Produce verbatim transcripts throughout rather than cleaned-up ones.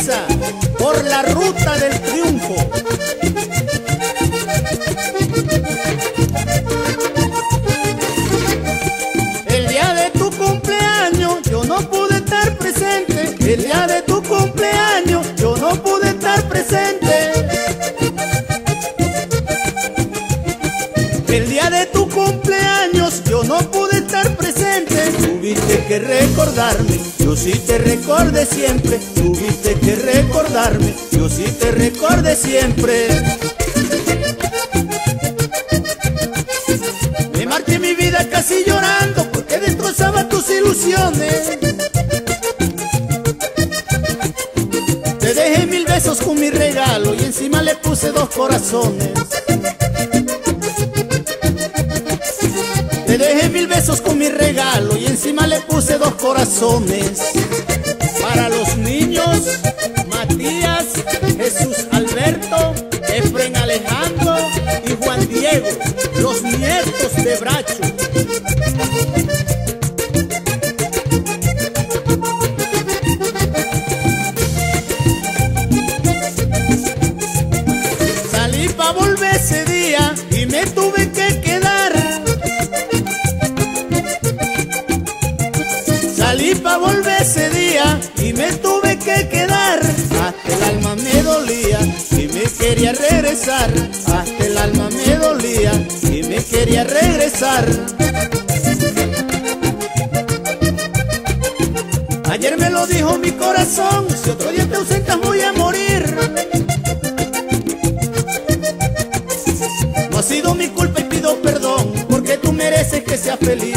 prisa por la ruta del triunfo. El día de tu cumpleaños yo no pude estar presente. El día de tu cumpleaños yo no pude estar presente. El día de tu cumpleaños yo no pude estar presente. Tuviste que recordarme, yo sí te recordé siempre. Tuviste que recordarme, yo sí te recordé siempre. Me marché mi vida casi llorando porque destrozaba tus ilusiones. Te dejé mil besos con mi regalo y encima le puse dos corazones. Te dejé mil besos con mi regalo y encima le puse dos corazones. Para los niños, Matías, Jesús Alberto, Efren Alejandro y Juan Diego, los nietos de Bracho. Salí pa' volver ese día y me tuve que quedar. Salí pa' volver ese día y me tuve que quedar. Hasta el alma me dolía y me quería regresar. Hasta el alma me dolía y me quería regresar. Ayer me lo dijo mi corazón: si otro día te ausentas voy a morir. No ha sido mi culpa y pido perdón, porque tú mereces que seas feliz.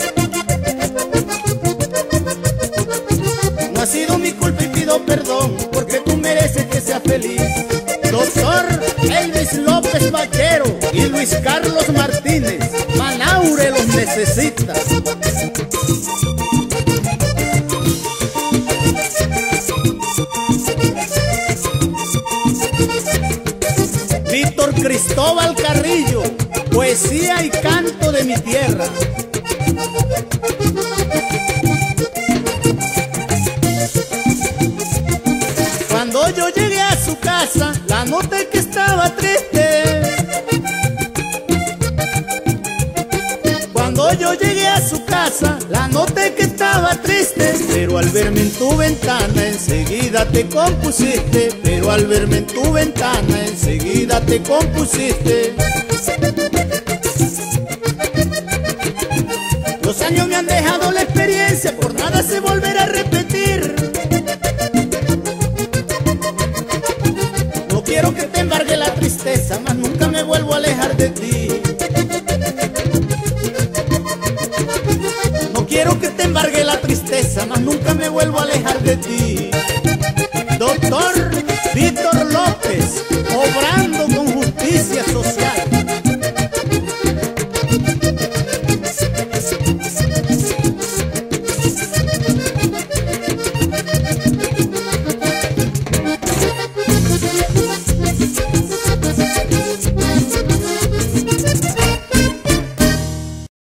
No ha sido mi culpa y pido perdón, porque tú mereces que seas feliz. Doctor Elvis López Vaquero y Luis Carlos Martínez, Manaure los necesita. Víctor Cristóbal Carrillo, poesía y canto de mi tierra. Cuando yo llegué a su casa, la noté que estaba triste. Cuando yo llegué a su casa, la noté que estaba triste. Pero al verme en tu ventana, enseguida te compusiste. Pero al verme en tu ventana, enseguida te compusiste. Los años me han dejado la experiencia, por nada se volverá a repetir. No quiero que te embargue la tristeza, mas nunca me vuelvo a alejar de ti.